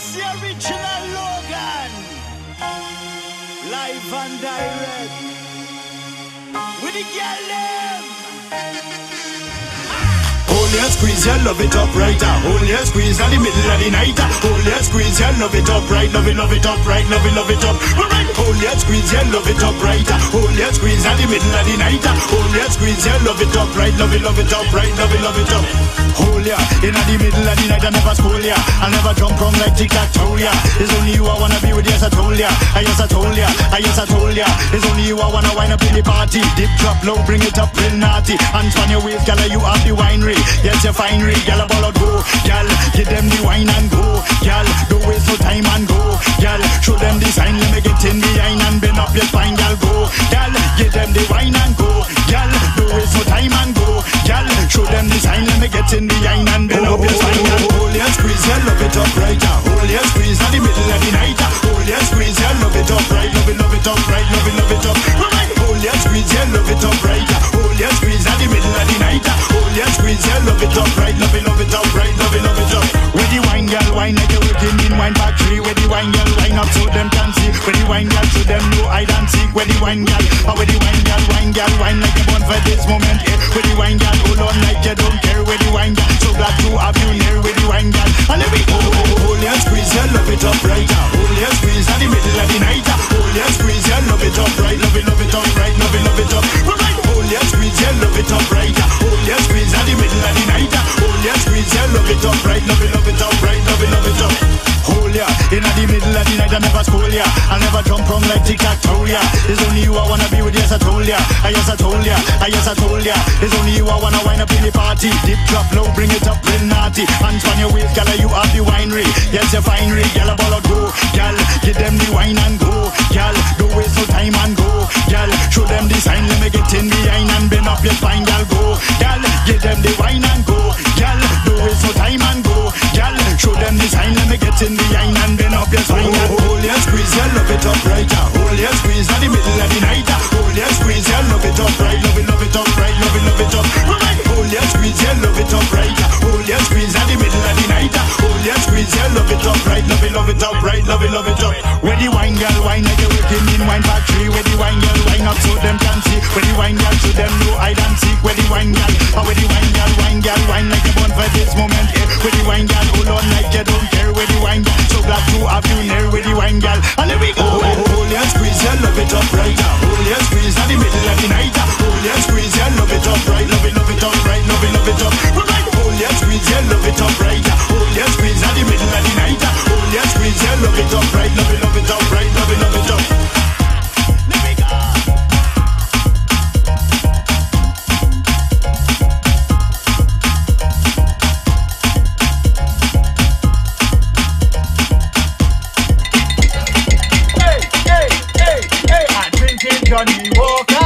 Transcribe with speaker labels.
Speaker 1: It's the original Logan, live and direct, with the girl them.
Speaker 2: Hold your squeeze, you love it up right. Hold your squeeze at the middle of the night. Hold your squeeze, you love it up right. Love it up right. Love it up. Alright. Hold your squeeze, you love it up right. Hold your squeeze at the middle of the night. Hold your squeeze, you love it up right. Love it up right. Love it up. Hold ya in the middle of the night. I never school ya. I never jump from like tic-tac-toe ya. It's only you I wanna be with. Yes I told ya. Yes I told ya. Yes I told ya. It's only you I wanna wind up in the party. Dip drop low, bring it up real naughty. Hands on your waist, gala, you have the winery. Yes, you're fine, gal, ball out, go. Gal, give them the wine and go. Gal, don't waste no time and go. Gal, show them the sign, let me get in behind and bend up your spine, gal, go. Gal, give them the wine and go. Gal, don't waste no time and go. Gal, show them the sign, let me get in behind and bend up your spine, gal. Hold your squeeze, you love it up right. Hold your squeeze at the middle of the night. Hold your squeeze, you love it up right. Love it up right. Love it up. Hold your squeeze, you love it up right. Hold your squeeze at the middle of the night. Hold your squeeze, you love it up right. Love it up right. Love it up. Where the wine girl wine like you're working in wine factory. Where the wine girl wine up so them can see. Where the wine girl show them no hide and seek. Where the wine girl, where the wine girl wine like you're born for this moment. Where the wine girl hold on like you don't care. Where the wine girl so glad to have you near. Where the wine girl and let me go. Hold your squeeze, you love it up right. Hold your squeeze at the middle of the night. Hold your squeeze, you love it up right. Love it up right. Love it up. Hold your squeeze, you love it up right. Hold your squeeze at the middle of the night. Hold your squeeze, you love it up right. Love it up right. Love it up. Hold ya in the middle of the night. I never school ya. I never jump from like tic-tac-toe ya. It's only you I wanna be with. Yes I told ya. Yes I told ya. Yes I told ya. It's only you I wanna wind up in the party. Dip drop low, bring it up real naughty. Hands on your waist, gala, you have the winery. Yes you're fine, gal, ball out, go. Gal, give them the wine and go. Gal, don't waste no time and go. Gal, show them the sign, let me get in behind and bend up your spine, gal, go. Gal, give them the wine and go. Gal, don't waste no time and go. Gal, show them the sign, let me get in behind and bend up your spine, gal. Hold your squeeze, you love it up right. Hold your squeeze at the middle of the night. Hold your squeeze, you love it up right. Love it up right. Love it up. Hold your squeeze, you love it up right. Hold your squeeze at the middle of the night. Hold your squeeze, you love it up right. Love it up right. Love it up. Where the wine girl wine like you're working in wine factory. Where the wine girl wine up so them can see. Where the wine girl show them no hide and seek. Where the wine girl wine like you're born for this moment. Where the wine girl hold on like you don't care. Where the wine girl so glad to have you near. Where the wine girl and let me go. Hold your squeeze, you love it up right. Hold your squeeze at the middle of the night. Hold your squeeze, you love it up right. Love it up right. Love it up. Hold your squeeze, you love it up right. Hold your squeeze at the middle of the night. Hold your squeeze, you love it up right. Love it up right. Love it up.
Speaker 1: Let me go.
Speaker 3: Hey, I'm drinking Johnny Walker.